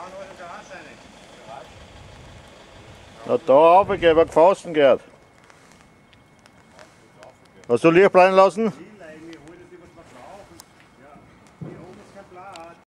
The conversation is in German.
Na da raufgehen, wer gefasst gehört. Hast du Licht bleiben lassen?